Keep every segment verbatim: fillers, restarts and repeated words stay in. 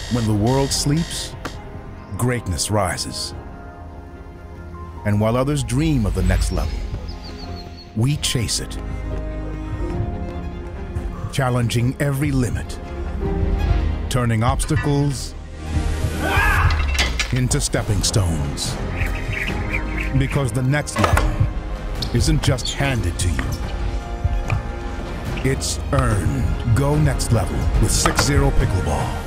When the world sleeps, greatness rises. And while others dream of the next level, we chase it, challenging every limit, turning obstacles into stepping stones. Because the next level isn't just handed to you, it's earned. Go next level with six zero Pickleball.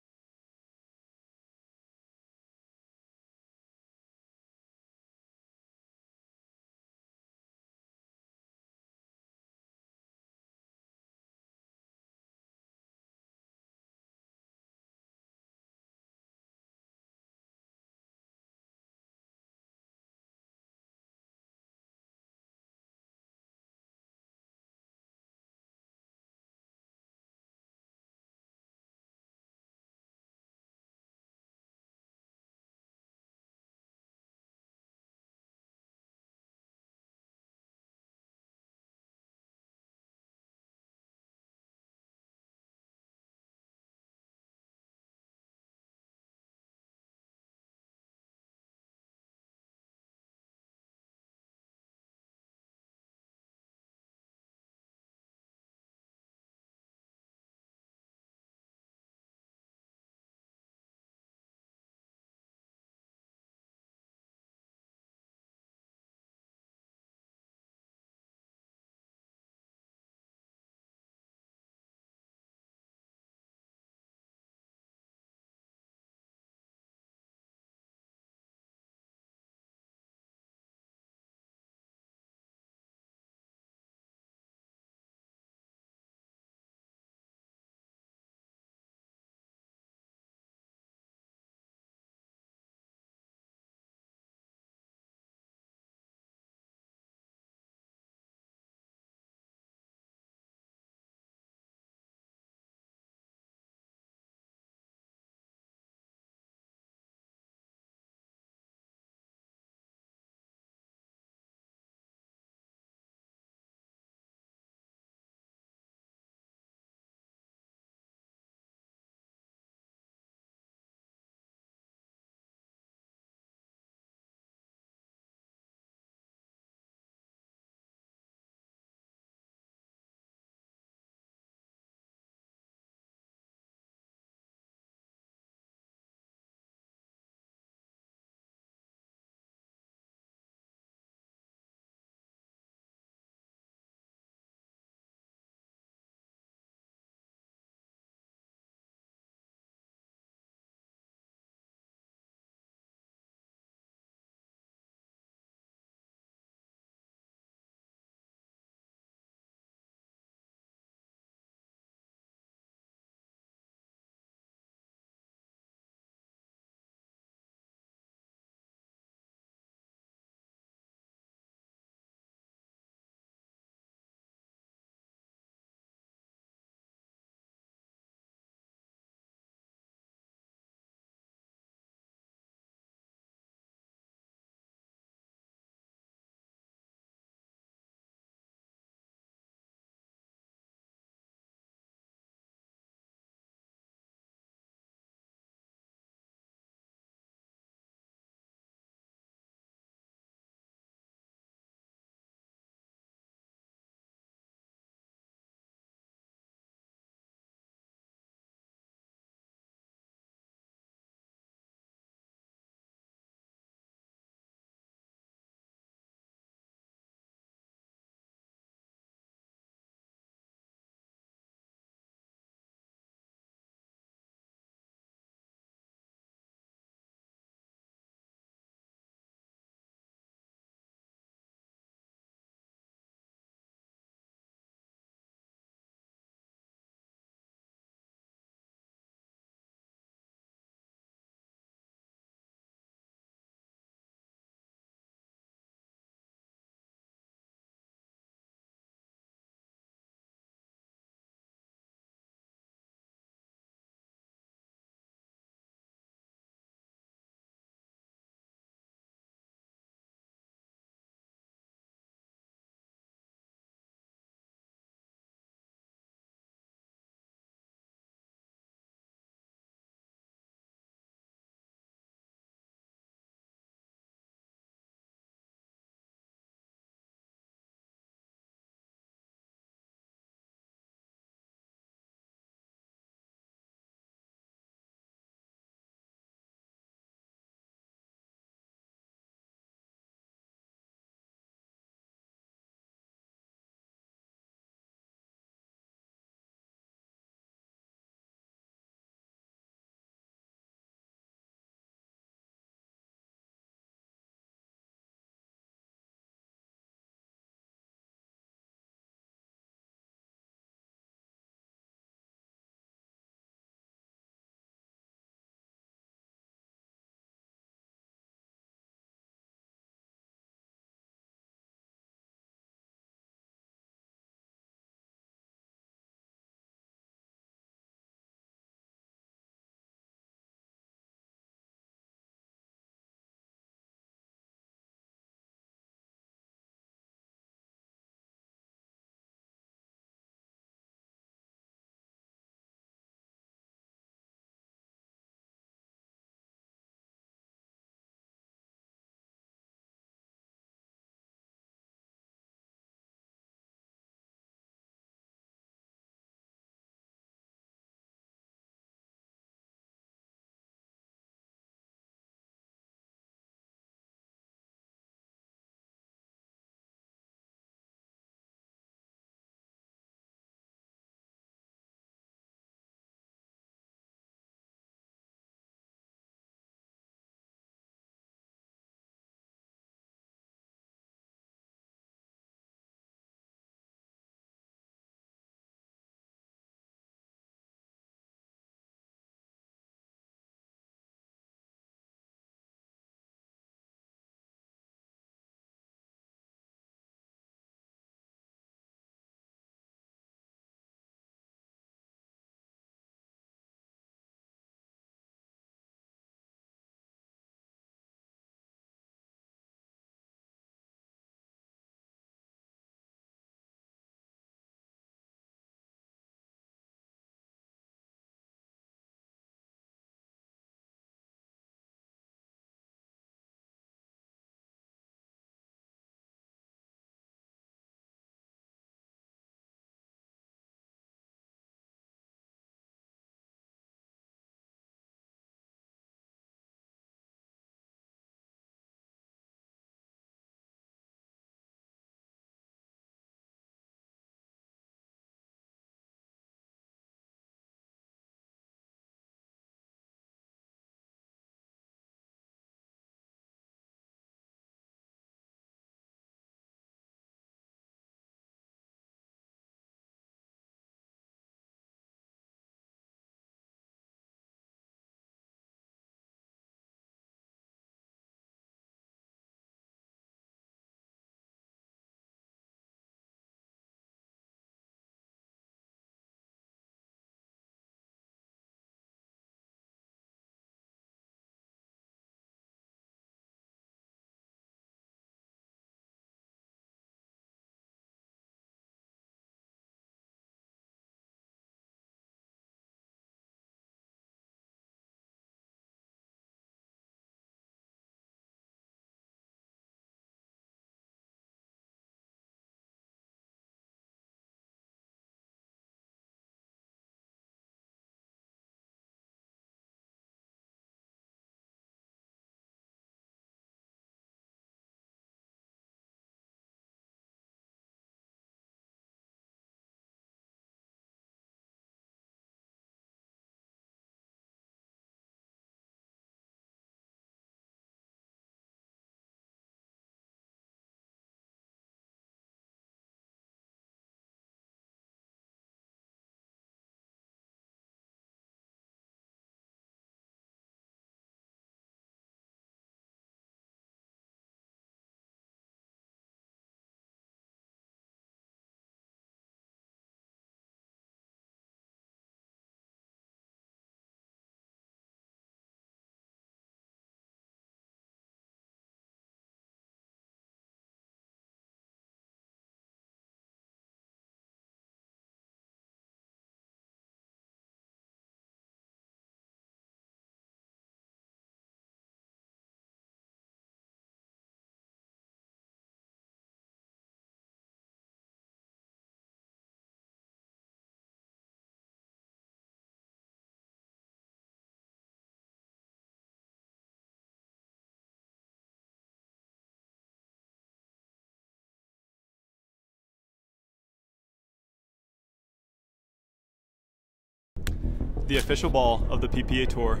the official ball of the P P A Tour.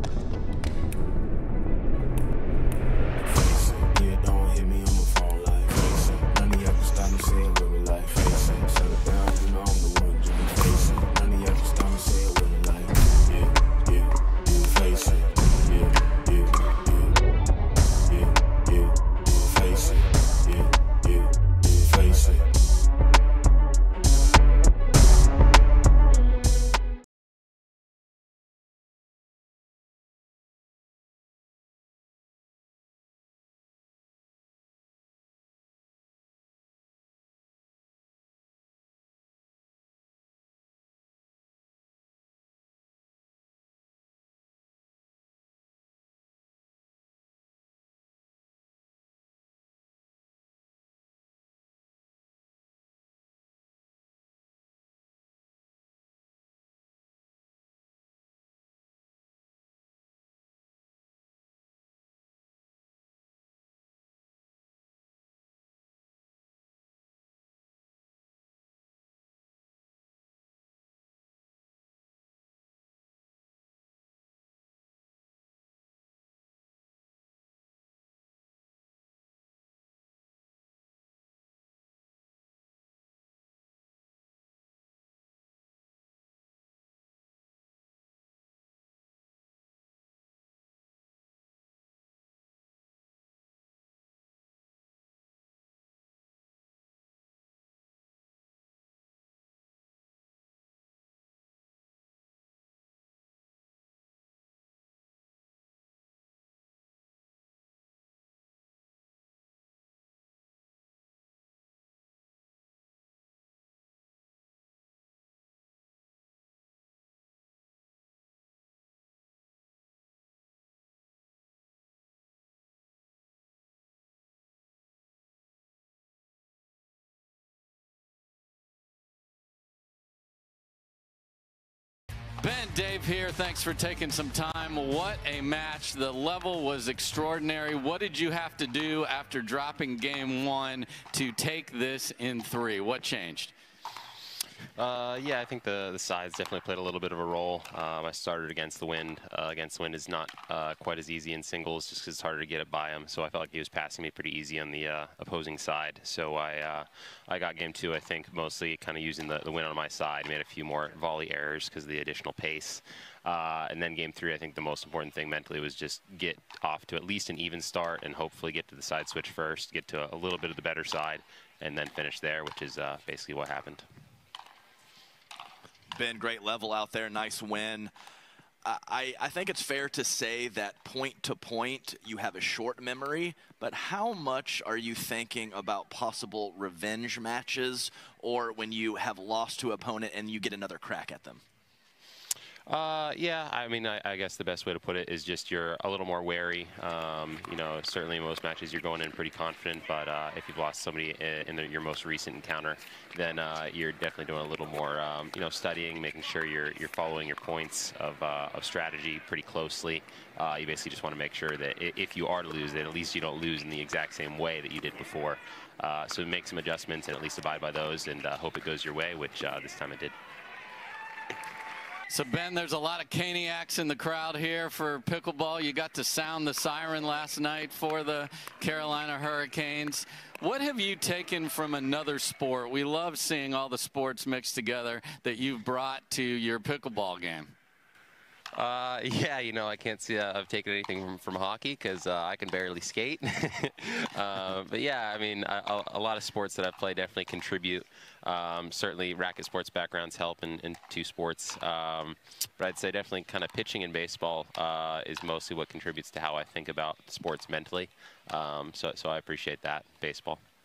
Ben, Dave here. Thanks for taking some time. What a match. The level was extraordinary. What did you have to do after dropping game one to take this in three? What changed? Uh, yeah, I think the, the sides definitely played a little bit of a role. Um, I started against the wind. Uh, against the wind is not uh, quite as easy in singles just because it's harder to get it by him. So I felt like he was passing me pretty easy on the uh, opposing side. So I uh, I got game two, I think, mostly kind of using the, the win on my side. Made a few more volley errors because of the additional pace. Uh, and then game three, I think the most important thing mentally was just get off to at least an even start and hopefully get to the side switch first, get to a, a little bit of the better side, and then finish there, which is uh, basically what happened. Ben, great level out there, nice win. I, I think it's fair to say that point to point you have a short memory, but how much are you thinking about possible revenge matches or when you have lost to an opponent and you get another crack at them? Uh, yeah, I mean, I, I guess the best way to put it is just you're a little more wary. Um, you know, certainly in most matches you're going in pretty confident, but uh, if you've lost somebody in, in the, your most recent encounter, then uh, you're definitely doing a little more, um, you know, studying, making sure you're you're following your points of, uh, of strategy pretty closely. Uh, you basically just want to make sure that if you are to lose, that at least you don't lose in the exact same way that you did before. Uh, so make some adjustments and at least abide by those, and uh, hope it goes your way, which uh, this time it did. So, Ben, there's a lot of Caniacs in the crowd here for pickleball. You got to sound the siren last night for the Carolina Hurricanes. What have you taken from another sport? We love seeing all the sports mixed together that you've brought to your pickleball game. Uh, yeah, you know, I can't see uh, I've taken anything from, from hockey because uh, I can barely skate. uh, but yeah, I mean, a, a lot of sports that I've played definitely contribute. Um, certainly racket sports backgrounds help in, in two sports. Um, but I'd say definitely kind of pitching in baseball uh, is mostly what contributes to how I think about sports mentally. Um, so, so I appreciate that, baseball.